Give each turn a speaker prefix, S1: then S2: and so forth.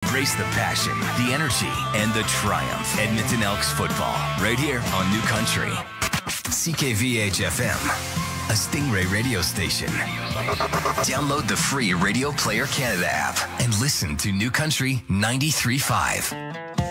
S1: Embrace the passion, the energy, and the triumph. Edmonton Elks football, right here on New Country. CKVH-FM, a Stingray radio station. Download the free Radio Player Canada app and listen to New Country 93.5.